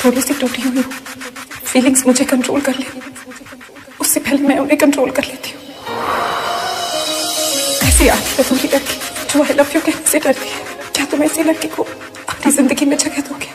थोड़ी सी टूटी हुई फीलिंग्स मुझे कंट्रोल कर ले, उससे पहले मैं उन्हें कंट्रोल कर लेती हूँ। ऐसी आदत है तुम्हारी लड़की जो आई लव यू कहने से डरती है। क्या तुम ऐसी लड़की को अपनी जिंदगी में जगह दोगे?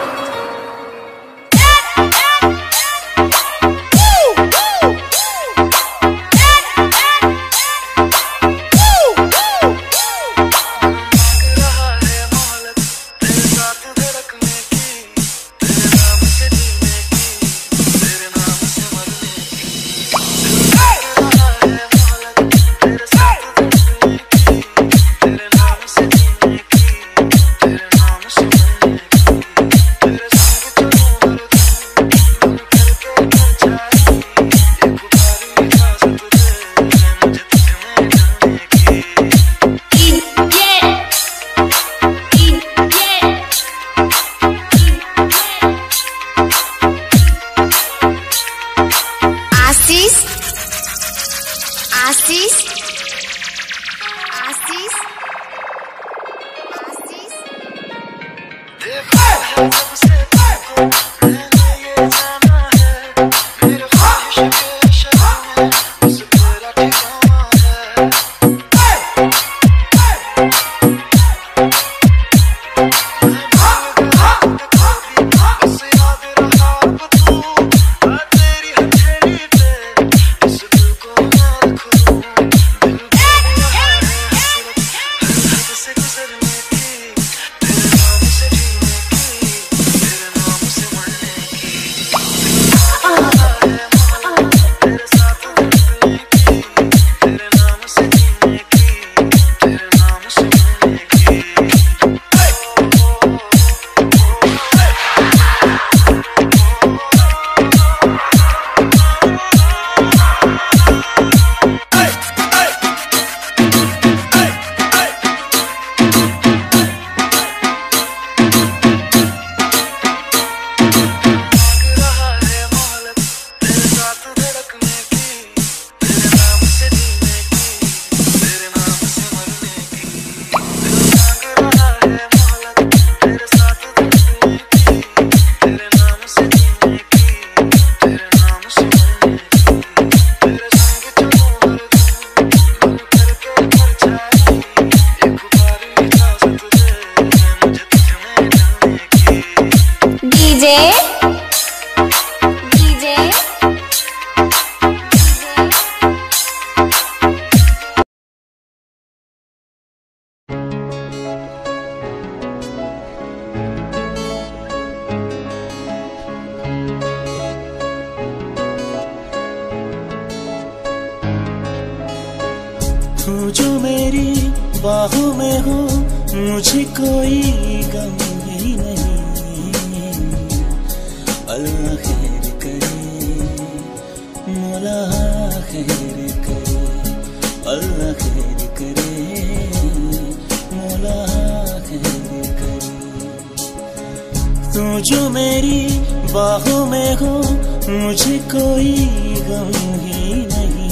तू जो मेरी बाहों में हो, मुझे कोई गम ही नहीं। अल्लाह खैर करे, मौला खैर करे, अल्लाह खैर करे, मौला खैर करे। तू जो मेरी बाहों में हो, मुझे कोई गम ही नहीं।